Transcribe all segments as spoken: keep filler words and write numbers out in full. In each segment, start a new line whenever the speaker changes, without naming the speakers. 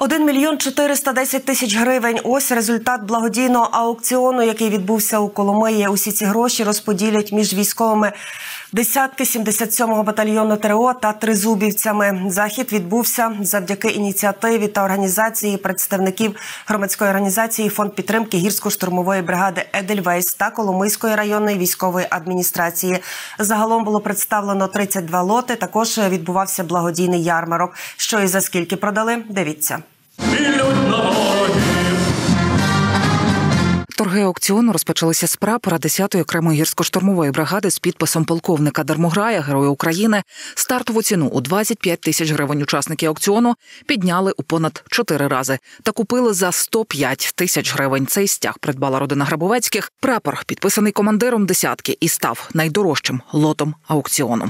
один мільйон чотириста десять тисяч гривень – ось результат благодійного аукціону, який відбувся у Коломиї. Усі ці гроші розподілять між військовими десятки сімдесят сьомого батальйону ТРО та тризубівцями. Захід відбувся завдяки ініціативі та організації представників громадської організації «Фонд підтримки гірсько-штурмової бригади Едельвейс» та Коломийської районної військової адміністрації. Загалом було представлено тридцять два лоти. Також відбувався благодійний ярмарок. Що і за скільки продали – дивіться.
Торги аукціону розпочалися з прапора десятої окремої гірсько-штурмової бригади з підписом полковника Дармограя, Героя України. Стартову ціну у двадцять п'ять тисяч гривень учасники аукціону підняли у понад чотири рази та купили за сто п'ять тисяч гривень. Цей стяг придбала родина Грабовецьких. Прапор, підписаний командиром десятки, і став найдорожчим лотом аукціону.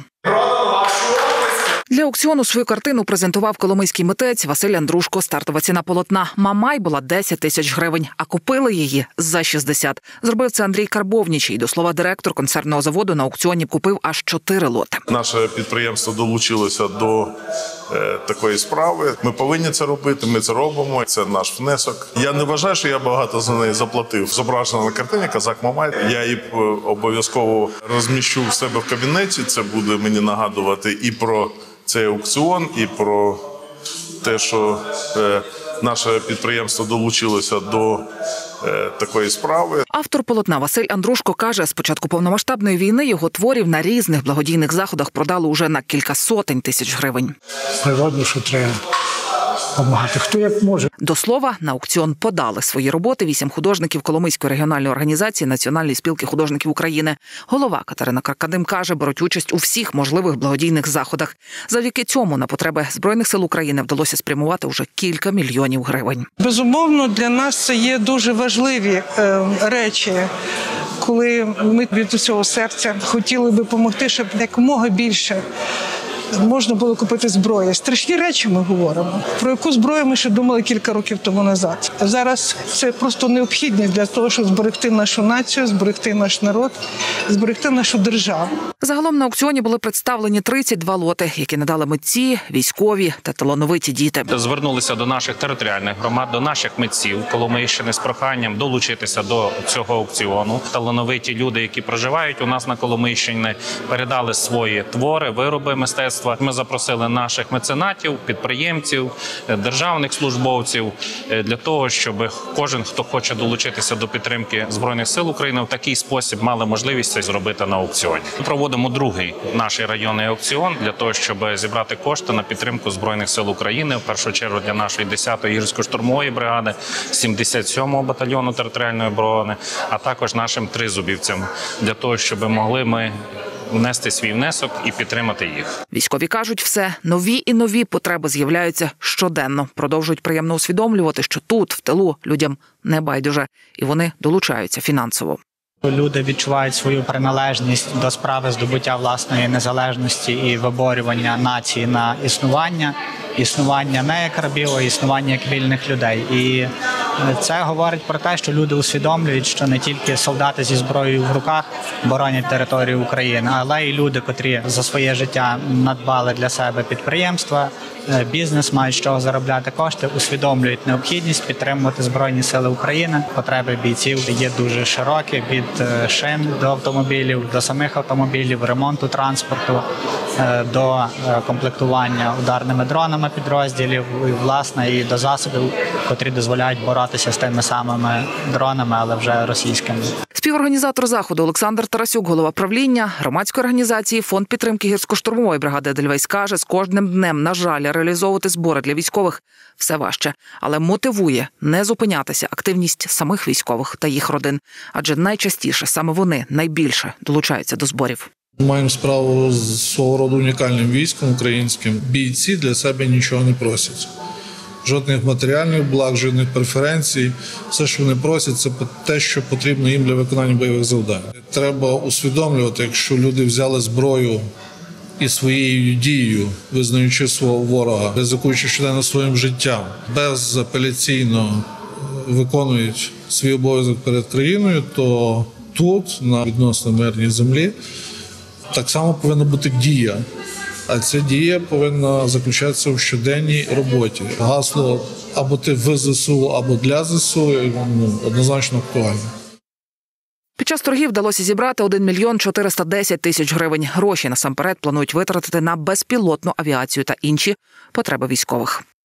Для аукціону свою картину презентував коломийський митець Василь Андрушко. Стартова ціна полотна «Мамай» була десять тисяч гривень, а купили її за шістдесят. Зробив це Андрій Карбовнічий. До слова, директор концерного заводу на аукціоні купив аж чотири лоти.
Наше підприємство долучилося до е, такої справи. Ми повинні це робити, ми це робимо. Це наш внесок. Я не вважаю, що я багато за неї заплатив. Зображена на картині «Козак Мамай». Я її обов'язково розміщу в себе в кабінеті. Це буде мені нагадувати і про цей аукціон, і про те, що е, наше підприємство долучилося до е, такої справи.
Автор полотна Василь Андрушко каже, з початку повномасштабної війни його творів на різних благодійних заходах продали уже на кілька сотень тисяч гривень.
Природно, що треба допомагати. Хто як може.
До слова, на аукціон подали свої роботи вісім художників Коломийської регіональної організації Національної спілки художників України. Голова Катерина Каркадим каже, беруть участь у всіх можливих благодійних заходах. Завдяки цьому на потреби Збройних сил України вдалося спрямувати вже кілька мільйонів гривень.
Безумовно, для нас це є дуже важливі е, речі, коли ми від усього серця хотіли би допомогти, щоб якомога більше можна було купити зброю. Страшні речі ми говоримо. Про яку зброю ми ще думали кілька років тому назад. Зараз це просто необхідність для того, щоб зберегти нашу націю, зберегти наш народ, зберегти нашу державу.
Загалом на аукціоні були представлені тридцять два лоти, які надали митці, військові та талановиті діти.
Звернулися до наших територіальних громад, до наших митців Коломийщини з проханням долучитися до цього аукціону. Талановиті люди, які проживають у нас на Коломийщині, передали свої твори, вироби мистецтва. Ми запросили наших меценатів, підприємців, державних службовців для того, щоб кожен, хто хоче долучитися до підтримки Збройних сил України, в такий спосіб мали можливість це зробити на аукціоні. Ми проводимо другий наш районний аукціон для того, щоб зібрати кошти на підтримку Збройних сил України, в першу чергу для нашої десятої гірсько-штурмової бригади, сімдесят сьомого батальйону територіальної оборони, а також нашим тризубівцям, для того, щоб могли ми внести свій внесок і підтримати їх.
Військові кажуть, все нові і нові потреби з'являються щоденно. Продовжують приємно усвідомлювати, що тут, в тилу, людям не байдуже, і вони долучаються фінансово.
Люди відчувають свою приналежність до справи здобуття власної незалежності і виборювання нації на існування. Існування не як рабів, а існування як вільних людей. І це говорить про те, що люди усвідомлюють, що не тільки солдати зі зброєю в руках боронять територію України, але й люди, котрі за своє життя надбали для себе підприємства, бізнес, мають з чого заробляти кошти, усвідомлюють необхідність підтримувати Збройні сили України. Потреби бійців є дуже широкі, від шин до автомобілів, до самих автомобілів, ремонту транспорту, до комплектування ударними дронами підрозділів, і, власне, і до засобів, котрі дозволяють боротися з тими самими дронами, але вже російськими.
Співорганізатор заходу Олександр Тарасюк, голова правління громадської організації «Фонд підтримки гірсько-штурмової бригади Едельвейс» каже, з кожним днем, на жаль, реалізовувати збори для військових все важче, але мотивує не зупинятися активність самих військових та їх родин, адже найчастіше саме вони найбільше долучаються до зборів.
Маємо справу з свого роду унікальним військом українським. Бійці для себе нічого не просять. Жодних матеріальних благ, жодних преференцій. Все, що вони просять, це те, що потрібно їм для виконання бойових завдань. Треба усвідомлювати, якщо люди взяли зброю і своєю дією, визнаючи свого ворога, ризикуючи щоденно своїм життям, безапеляційно виконують свій обов'язок перед країною, то тут, на відносно мирній землі, так само повинна бути дія. А ця дія повинна заключатися в щоденній роботі. Гасло або ти в ЗСУ, або для ЗСУ, ну, однозначно актуально.
Під час торгів вдалося зібрати один мільйон чотириста десять тисяч гривень. Гроші насамперед планують витратити на безпілотну авіацію та інші потреби військових.